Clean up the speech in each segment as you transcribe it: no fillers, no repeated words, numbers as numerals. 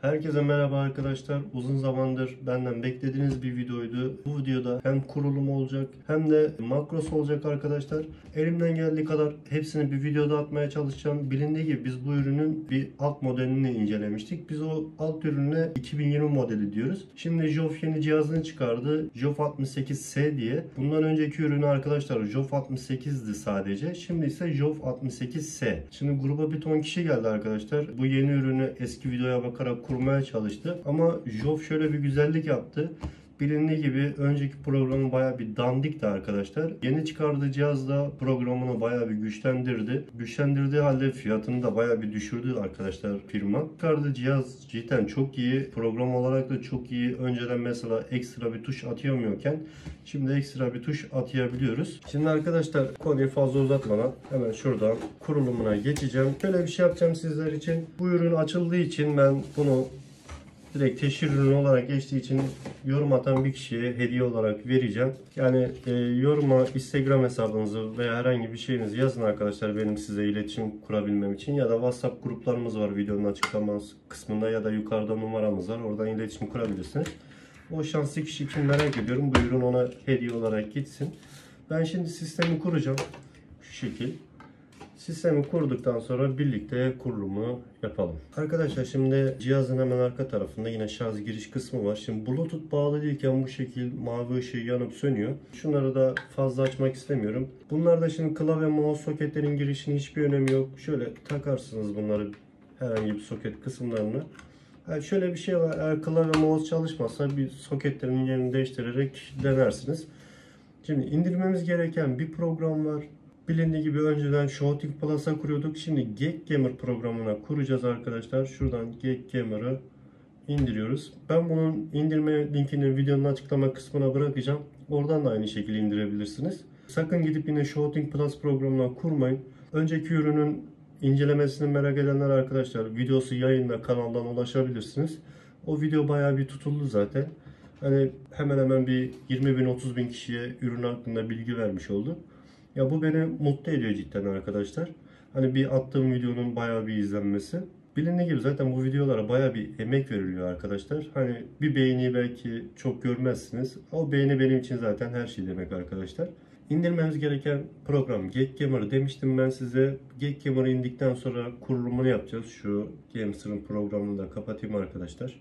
Herkese merhaba arkadaşlar. Uzun zamandır benden beklediğiniz bir videoydu. Bu videoda hem kurulum olacak hem de makros olacak arkadaşlar. Elimden geldiği kadar hepsini bir videoda atmaya çalışacağım. Bilindiği gibi biz bu ürünün bir alt modelini incelemiştik. Biz o alt ürüne 2020 modeli diyoruz. Şimdi JOF yeni cihazını çıkardı. JOF 68S diye. Bundan önceki ürünü arkadaşlar JOF 68'di sadece. Şimdi ise JOF 68S. Şimdi gruba bir ton kişi geldi arkadaşlar. Bu yeni ürünü eski videoya bakarak kurmaya çalıştı. Ama JOF şöyle bir güzellik yaptı. Bilindiği gibi önceki programı bayağı bir dandikti arkadaşlar. Yeni çıkardığı cihazda programını bayağı bir güçlendirdi. Güçlendirdiği halde fiyatını da bayağı bir düşürdü arkadaşlar firma. Çıkardığı cihaz cidden çok iyi. Program olarak da çok iyi. Önceden mesela ekstra bir tuş atayamıyorken şimdi ekstra bir tuş atayabiliyoruz. Şimdi arkadaşlar konuyu fazla uzatmadan hemen şuradan kurulumuna geçeceğim. Şöyle bir şey yapacağım sizler için. Bu ürün açıldığı için ben bunu direkt teşhir ürünü olarak geçtiği için yorum atan bir kişiye hediye olarak vereceğim. Yani yoruma Instagram hesabınızı veya herhangi bir şeyinizi yazın arkadaşlar, benim size iletişim kurabilmem için. Ya da WhatsApp gruplarımız var videonun açıklama kısmında, ya da yukarıda numaramız var. Oradan iletişim kurabilirsiniz. O şanslı kişi için merak ediyorum. Bu ürün ona hediye olarak gitsin. Ben şimdi sistemi kuracağım. Şu şekil. Sistemi kurduktan sonra birlikte kurulumu yapalım. Arkadaşlar şimdi cihazın hemen arka tarafında yine şarj giriş kısmı var. Şimdi Bluetooth bağlı değilken bu şekil mavi ışığı yanıp sönüyor. Şunları da fazla açmak istemiyorum. Bunlarda şimdi klavye mouse soketlerin girişinin hiçbir önemi yok. Şöyle takarsınız bunları herhangi bir soket kısımlarına. Yani şöyle bir şey var. Eğer klavye mouse çalışmazsa bir soketlerin yerini değiştirerek denersiniz. Şimdi indirmemiz gereken bir program var. Bilindiği gibi önceden Shooting Plus'a kuruyorduk. Şimdi Geekgamer programına kuracağız arkadaşlar. Şuradan Geekgamer'ı indiriyoruz. Ben bunun indirme linkini videonun açıklama kısmına bırakacağım. Oradan da aynı şekilde indirebilirsiniz. Sakın gidip yine Shooting Plus programına kurmayın. Önceki ürünün incelemesini merak edenler arkadaşlar, videosu yayında, kanaldan ulaşabilirsiniz. O video bayağı bir tutuldu zaten. Hani hemen hemen bir 20 bin 30 bin kişiye ürün hakkında bilgi vermiş oldu. Ya bu beni mutlu ediyor cidden arkadaşlar. Hani bir attığım videonun bayağı bir izlenmesi. Bilindiği gibi zaten bu videolara bayağı bir emek veriliyor arkadaşlar. Hani bir beğeniyi belki çok görmezsiniz. O beğeni benim için zaten her şey demek arkadaşlar. İndirmemiz gereken program Geekgamer demiştim ben size. Geekgamer'ı indikten sonra kurulumunu yapacağız. Şu Gamestor'ın programını da kapatayım arkadaşlar.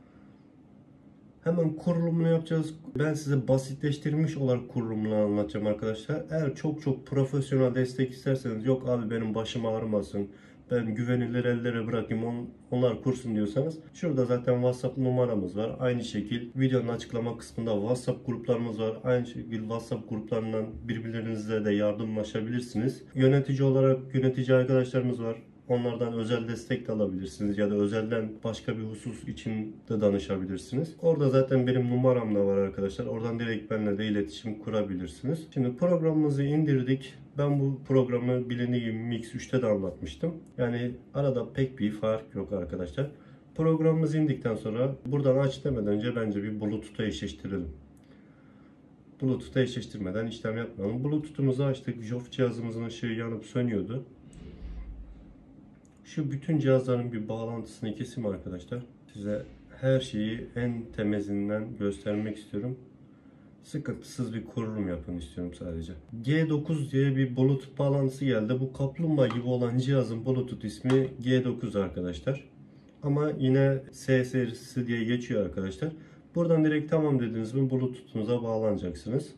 Hemen kurulumunu yapacağız. Ben size basitleştirilmiş olarak kurulumunu anlatacağım arkadaşlar. Eğer çok profesyonel destek isterseniz, yok abi benim başım ağrımasın, ben güvenilir ellere bırakayım onlar kursun diyorsanız, şurada zaten WhatsApp numaramız var. Aynı şekil videonun açıklama kısmında WhatsApp gruplarımız var. Aynı şekilde WhatsApp gruplarından birbirlerinizle de yardımlaşabilirsiniz. Yönetici olarak yönetici arkadaşlarımız var. Onlardan özel destek de alabilirsiniz ya da özelden başka bir husus için de danışabilirsiniz. Orada zaten benim numaram da var arkadaşlar. Oradan direkt benimle de iletişim kurabilirsiniz. Şimdi programımızı indirdik. Ben bu programı bilindiği gibi Mix 3'te de anlatmıştım. Yani arada pek bir fark yok arkadaşlar. Programımız indikten sonra buradan aç demeden önce bence bir Bluetooth'a eşleştirelim. Bluetooth'a eşleştirmeden işlem yapmayalım. Bluetooth'umuzu açtık. JOF cihazımızın ışığı yanıp sönüyordu. Şu bütün cihazların bir bağlantısını keseyim arkadaşlar. Size her şeyi en temezinden göstermek istiyorum. Sıkıntısız bir kurulum yapın istiyorum sadece. G9 diye bir Bluetooth bağlantısı geldi. Bu kaplumbağa gibi olan cihazın Bluetooth ismi G9 arkadaşlar. Ama yine S serisi diye geçiyor arkadaşlar. Buradan direkt tamam dediniz mi Bluetooth'unuza bağlanacaksınız.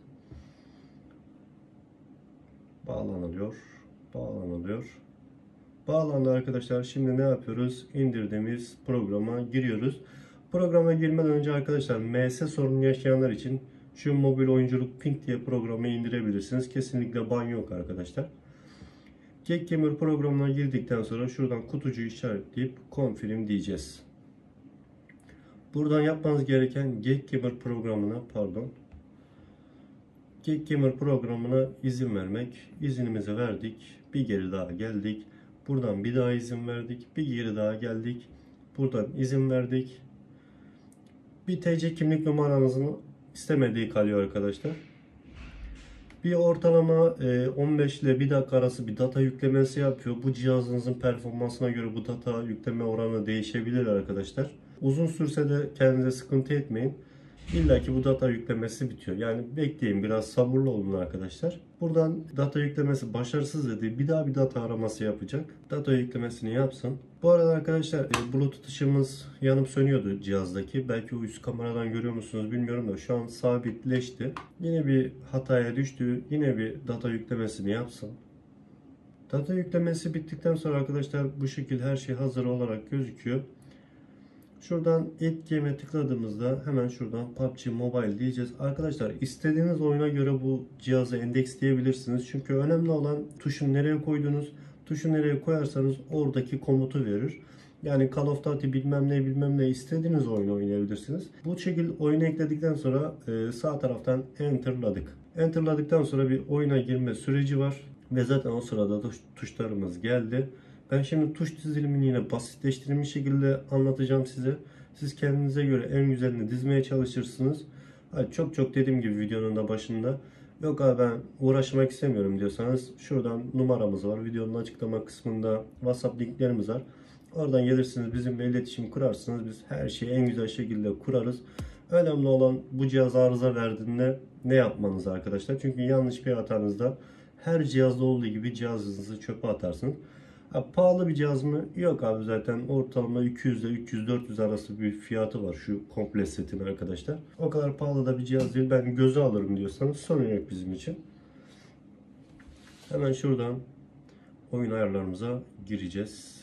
Bağlanılıyor. Bağlanılıyor. Bağlandı arkadaşlar. Şimdi ne yapıyoruz? İndirdiğimiz programa giriyoruz. Programa girmeden önce arkadaşlar MS sorunu yaşayanlar için şu mobil oyunculuk Ping diye programı indirebilirsiniz. Kesinlikle ban yok arkadaşlar. Geekgamer programına girdikten sonra şuradan kutucuğu işaretleyip confirm diyeceğiz. Buradan yapmanız gereken Geekgamer programına izin vermek. İznimizi verdik. Bir geri daha geldik. Buradan bir daha izin verdik. Bir geri daha geldik. Buradan izin verdik. Bir TC kimlik numaranızın istemediği kalıyor arkadaşlar. Bir ortalama 15 ile 1 dakika arası bir data yüklemesi yapıyor. Bu cihazınızın performansına göre bu data yükleme oranı değişebilir arkadaşlar. Uzun sürse de kendinize sıkıntı etmeyin. İlla ki bu data yüklemesi bitiyor. Yani bekleyin, biraz sabırlı olun arkadaşlar. Buradan data yüklemesi başarısız dedi. Bir daha bir data araması yapacak. Data yüklemesini yapsın. Bu arada arkadaşlar Bluetooth ışığımız yanıp sönüyordu cihazdaki. Belki o üst kameradan görüyor musunuz bilmiyorum da şu an sabitleşti. Yine bir hataya düştü. Yine bir data yüklemesini yapsın. Data yüklemesi bittikten sonra arkadaşlar bu şekilde her şey hazır olarak gözüküyor. Şuradan Add Game'e tıkladığımızda hemen şuradan PUBG Mobile diyeceğiz. Arkadaşlar istediğiniz oyuna göre bu cihazı endeksleyebilirsiniz. Çünkü önemli olan tuşu nereye koydunuz. Tuşu nereye koyarsanız oradaki komutu verir. Yani Call of Duty bilmem ne istediğiniz oyunu oynayabilirsiniz. Bu şekilde oyunu ekledikten sonra sağ taraftan Enter'ladık. Enter'ladıktan sonra bir oyuna girme süreci var. Ve zaten o sırada da tuşlarımız geldi. Ben şimdi tuş dizilimini yine basitleştirilmiş şekilde anlatacağım size. Siz kendinize göre en güzelini dizmeye çalışırsınız. Çok dediğim gibi videonun da başında. Yok abi ben uğraşmak istemiyorum diyorsanız şuradan numaramız var. Videonun açıklama kısmında WhatsApp linklerimiz var. Oradan gelirsiniz, bizimle iletişim kurarsınız. Biz her şeyi en güzel şekilde kurarız. Önemli olan bu cihaz arıza verdiğinde ne yapmanız arkadaşlar. Çünkü yanlış bir hatanızda her cihazda olduğu gibi cihazınızı çöpe atarsınız. Pahalı bir cihaz mı? Yok abi, zaten ortalama 200 ile 300-400 arası bir fiyatı var şu komple setin arkadaşlar. O kadar pahalı da bir cihaz değil. Ben göze alırım diyorsanız sorun yok bizim için. Hemen şuradan oyun ayarlarımıza gireceğiz.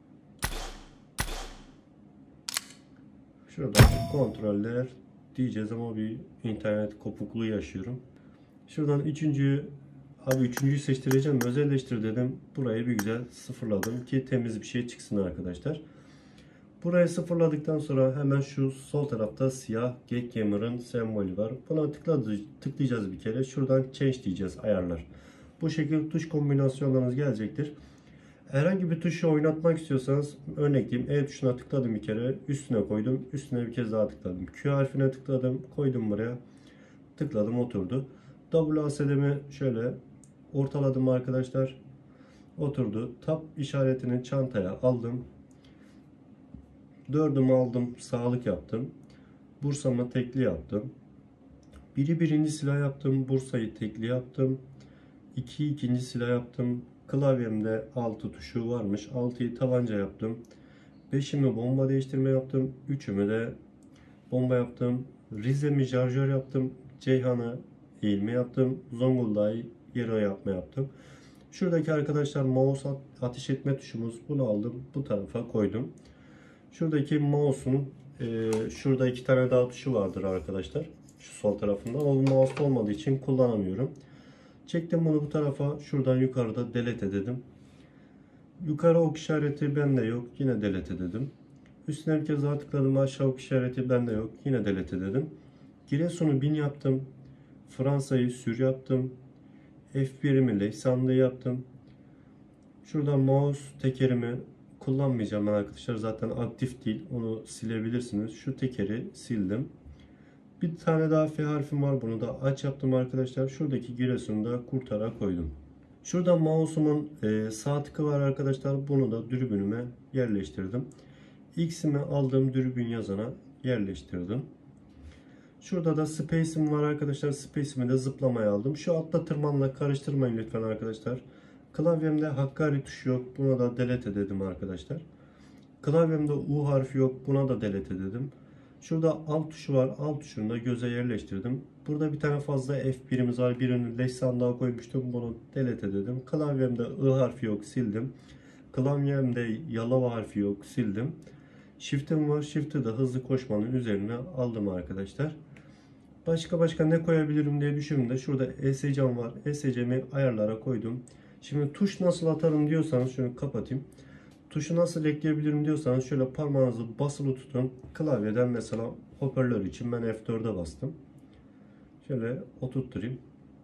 Şuradan kontroller diyeceğiz ama bir internet kopukluğu yaşıyorum. Şuradan üçüncüyü seçtireceğim. Özelleştir dedim. Burayı bir güzel sıfırladım ki temiz bir şey çıksın arkadaşlar. Burayı sıfırladıktan sonra hemen şu sol tarafta siyah Geekgamer'ın sembolü var. Buna tıklayacağız bir kere. Şuradan change diyeceğiz, ayarlar. Bu şekilde tuş kombinasyonlarınız gelecektir. Herhangi bir tuşu oynatmak istiyorsanız örnek diyeyim. E tuşuna tıkladım bir kere. Üstüne koydum. Üstüne bir kez daha tıkladım. Q harfine tıkladım. Koydum buraya. Tıkladım, oturdu. WASD'mi şöyle ortaladım arkadaşlar. Oturdu. Tab işaretini çantaya aldım. 4'ümü aldım. Sağlık yaptım. Bursa'mı tekli yaptım. 1'i birinci silah yaptım. Bursa'yı tekli yaptım. 2'yi ikinci silah yaptım. Klavyemde 6 tuşu varmış. 6'yı tabanca yaptım. 5'imi bomba değiştirme yaptım. 3'ümü de bomba yaptım. Rize'mi şarjör yaptım. Ceyhan'ı eğilme yaptım. Zonguldak'ı yere yapma yaptım. Şuradaki arkadaşlar mouse ateş etme tuşumuz. Bunu aldım. Bu tarafa koydum. Şuradaki mouse'un şurada 2 tane daha tuşu vardır arkadaşlar. Şu sol tarafında. O mouse olmadığı için kullanamıyorum. Çektim bunu bu tarafa. Şuradan yukarıda delete dedim. Yukarı ok işareti bende yok. Yine delete dedim. Üstüne bir kez daha tıkladım. Aşağı ok işareti bende yok. Yine delete dedim. Giresun'u 1000 yaptım. Fransa'yı sür yaptım. F1'imi Leysan'da yaptım. Şuradan mouse tekerimi kullanmayacağım ben arkadaşlar. Zaten aktif değil. Onu silebilirsiniz. Şu tekeri sildim. Bir tane daha F harfim var. Bunu da aç yaptım arkadaşlar. Şuradaki Giresun'u da kurtara koydum. Şurada mouse'umun sağ tıkı var arkadaşlar. Bunu da dürbünüme yerleştirdim. X'imi aldım, dürbün yazana yerleştirdim. Şurada da space'im var arkadaşlar. Space'imi de zıplamaya aldım. Şu altta tırmanla karıştırmayın lütfen arkadaşlar. Klavyemde Hakkari tuşu yok. Buna da delete dedim arkadaşlar. Klavyemde U harfi yok. Buna da delete dedim. Şurada alt tuşu var. Alt tuşunu da göze yerleştirdim. Burada bir tane fazla F1'imiz var. Birini leş sandığa koymuştum. Bunu delete dedim. Klavyemde I harfi yok. Sildim. Klavyemde Yalova harfi yok. Sildim. Shift'im var. Shift'i de hızlı koşmanın üzerine aldım arkadaşlar. Başka ne koyabilirim diye düşündüm. Şurada ESC'm var. ESC'mi ayarlara koydum. Şimdi tuş nasıl atarım diyorsanız şunu kapatayım. Tuşu nasıl ekleyebilirim diyorsanız şöyle parmağınızı basılı tutun. Klavyeden mesela hoparlör için ben F4'e bastım. Şöyle oturtturayım.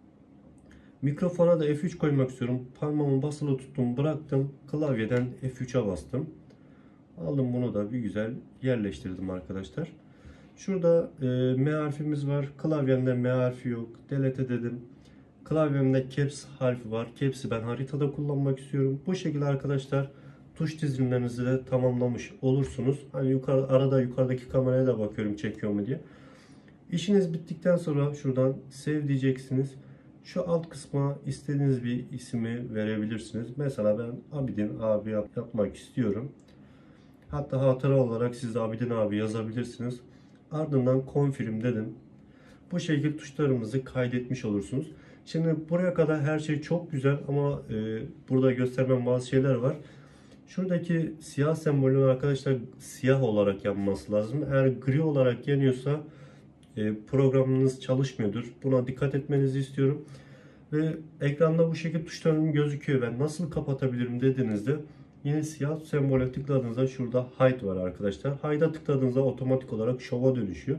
Mikrofona da F3 koymak istiyorum. Parmağımı basılı tuttum, bıraktım. Klavyeden F3'e bastım. Aldım, bunu da bir güzel yerleştirdim arkadaşlar. Şurada M harfimiz var. Klavyemde M harfi yok. Delete dedim. Klavyemde caps harfi var. Caps'i ben haritada kullanmak istiyorum. Bu şekilde arkadaşlar tuş dizimlerinizi de tamamlamış olursunuz. Hani arada yukarıdaki kameraya da bakıyorum çekiyor mu diye. İşiniz bittikten sonra şuradan save diyeceksiniz. Şu alt kısma istediğiniz bir ismi verebilirsiniz. Mesela ben Abidin abi yapmak istiyorum. Hatta hatıra olarak siz de Abidin abi yazabilirsiniz. Ardından confirm dedim. Bu şekilde tuşlarımızı kaydetmiş olursunuz. Şimdi buraya kadar her şey çok güzel ama burada göstermem bazı şeyler var. Şuradaki siyah sembolün arkadaşlar siyah olarak yanması lazım. Eğer gri olarak yanıyorsa programınız çalışmıyordur. Buna dikkat etmenizi istiyorum. Ve ekranda bu şekilde tuşlarım gözüküyor. Ben nasıl kapatabilirim dediğinizde yine siyah sembole tıkladığınızda şurada hide var arkadaşlar. Hide'a tıkladığınızda otomatik olarak show'a dönüşüyor.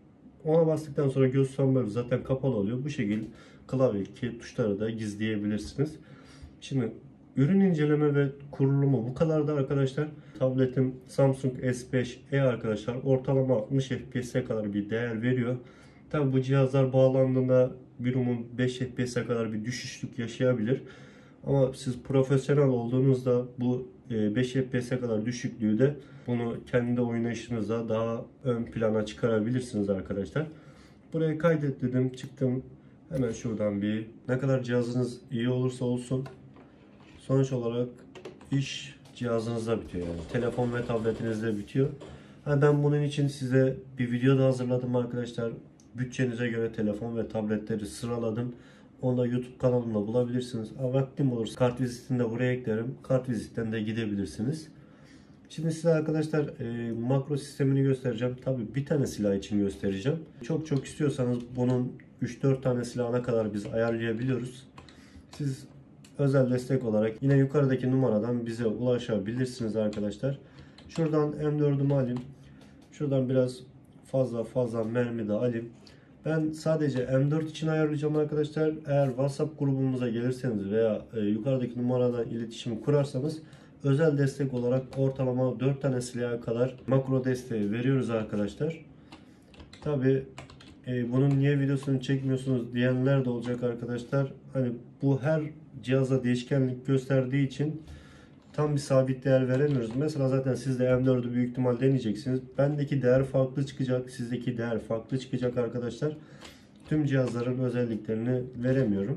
Ona bastıktan sonra göz sembolü zaten kapalı oluyor. Bu şekilde klavyedeki tuşları da gizleyebilirsiniz. Şimdi ürün inceleme ve kurulumu bu kadar da arkadaşlar. Tabletim Samsung S5e arkadaşlar ortalama 60 FPS'e kadar bir değer veriyor. Tabi bu cihazlar bağlandığında minimum 5 FPS'e kadar bir düşüşlük yaşayabilir. Ama siz profesyonel olduğunuzda bu 5 FPS'e kadar düşüklüğü de bunu kendi oynayışınızda daha ön plana çıkarabilirsiniz arkadaşlar. Buraya kaydet dedim, çıktım. Hemen şuradan bir ne kadar cihazınız iyi olursa olsun sonuç olarak iş cihazınızda bitiyor yani. Telefon ve tabletinizde bitiyor. Ben bunun için size bir video da hazırladım arkadaşlar. Bütçenize göre telefon ve tabletleri sıraladım. Onu da YouTube kanalımda bulabilirsiniz. Vaktim olursa kartvizitini de buraya eklerim. Kartvizitten de gidebilirsiniz. Şimdi size arkadaşlar makro sistemini göstereceğim. Tabi bir tane silah için göstereceğim. Çok istiyorsanız bunun 3-4 tane silahına kadar biz ayarlayabiliyoruz. Siz özel destek olarak yine yukarıdaki numaradan bize ulaşabilirsiniz arkadaşlar. Şuradan M4'ümü alayım. Şuradan biraz fazla mermi de alayım. Ben sadece M4 için ayarlayacağım arkadaşlar. Eğer WhatsApp grubumuza gelirseniz veya yukarıdaki numaradan iletişim kurarsanız özel destek olarak ortalama 4 tane silaha kadar makro desteği veriyoruz arkadaşlar. Tabi bunun niye videosunu çekmiyorsunuz diyenler de olacak arkadaşlar. Hani bu her cihaza değişkenlik gösterdiği için tam bir sabit değer veremiyoruz. Mesela zaten siz de M4'ü büyük ihtimal deneyeceksiniz. Bendeki değer farklı çıkacak. Sizdeki değer farklı çıkacak arkadaşlar. Tüm cihazların özelliklerini veremiyorum.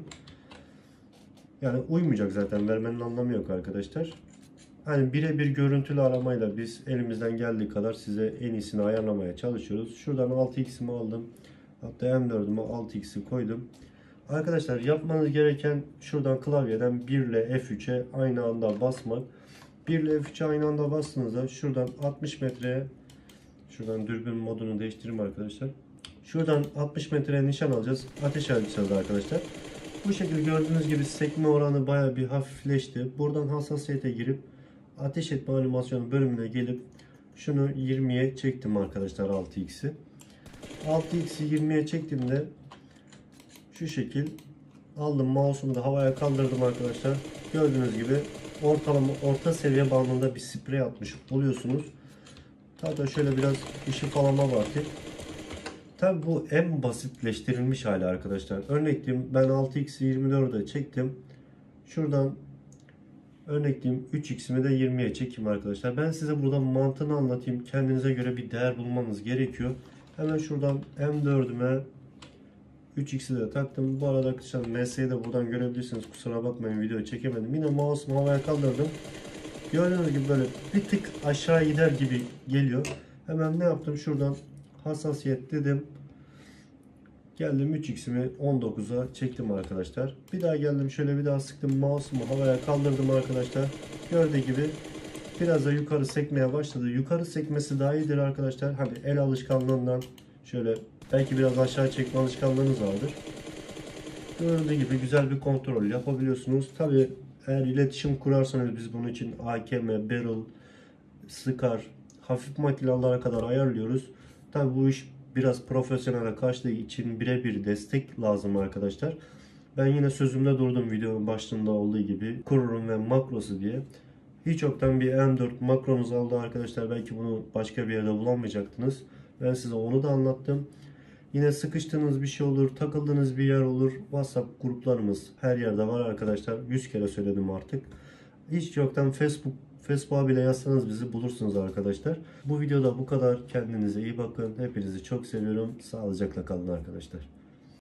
Yani uymayacak zaten. Vermenin anlamı yok arkadaşlar. Hani birebir görüntülü aramayla biz elimizden geldiği kadar size en iyisini ayarlamaya çalışıyoruz. Şuradan 6x'imi aldım. Hatta M4'üme 6x'i koydum. Arkadaşlar yapmanız gereken şuradan klavyeden 1 ile F3'e aynı anda basmak. 1 ile F3'e aynı anda bastığınızda şuradan 60 metreye, şuradan dürbün modunu değiştireyim arkadaşlar. Şuradan 60 metreye nişan alacağız. Ateş edeceğiz arkadaşlar. Bu şekilde gördüğünüz gibi sekme oranı bayağı bir hafifleşti. Buradan hassasiyete girip ateş etme animasyonu bölümüne gelip şunu 20'ye çektim arkadaşlar 6x'i. 6x'i 20'ye çektiğimde şu şekil aldım, mouse'umu da havaya kaldırdım arkadaşlar. Gördüğünüz gibi orta seviye bandında bir sprey atmış oluyorsunuz. Hatta şöyle biraz ışık falan bakayım. Tabi bu en basitleştirilmiş hali arkadaşlar. Örnek diyeyim, ben 6x'i 24'e çektim. Şuradan örnek diyeyim 3x'imi de 20'ye çekeyim arkadaşlar. Ben size burada mantığını anlatayım. Kendinize göre bir değer bulmanız gerekiyor. Hemen şuradan M4'üme 3x'i de taktım. Bu arada arkadaşlar MS'yi de buradan görebilirsiniz. Kusura bakmayın, video çekemedim. Yine mouse'umu havaya kaldırdım. Gördüğünüz gibi böyle bir tık aşağı gider gibi geliyor. Hemen ne yaptım? Şuradan hassasiyet dedim. Geldim 3x'imi 19'a çektim arkadaşlar. Bir daha geldim, şöyle bir daha sıktım. Mouse'umu havaya kaldırdım arkadaşlar. Gördüğü gibi biraz da yukarı sekmeye başladı. Yukarı sekmesi daha iyidir arkadaşlar. Hani el alışkanlığından şöyle belki biraz aşağı çekme alışkanlığınız vardır. Gördüğü gibi güzel bir kontrol yapabiliyorsunuz. Tabi eğer iletişim kurarsanız biz bunun için AKM, barrel, Scar, hafif makinalara kadar ayarlıyoruz. Tabi bu iş biraz profesyonele kaçtığı için birebir destek lazım arkadaşlar. Ben yine sözümde durdum videonun başlığında olduğu gibi. Kururum ve makrosu diye. Hiç yoktan bir M4 makronuz aldı arkadaşlar. Belki bunu başka bir yerde bulamayacaktınız. Ben size onu da anlattım. Yine sıkıştığınız bir şey olur, takıldığınız bir yer olur. WhatsApp gruplarımız her yerde var arkadaşlar. 100 kere söyledim artık. Hiç yoktan Facebook'a bile yazsanız bizi bulursunuz arkadaşlar. Bu videoda bu kadar. Kendinize iyi bakın. Hepinizi çok seviyorum. Sağlıcakla kalın arkadaşlar.